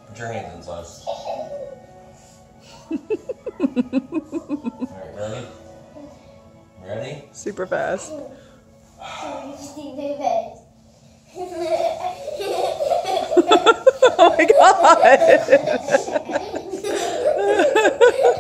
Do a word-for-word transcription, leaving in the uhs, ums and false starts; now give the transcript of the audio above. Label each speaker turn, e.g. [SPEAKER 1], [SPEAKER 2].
[SPEAKER 1] Put your hands inside. Alright, ready? Ready?
[SPEAKER 2] Super fast. Oh my god!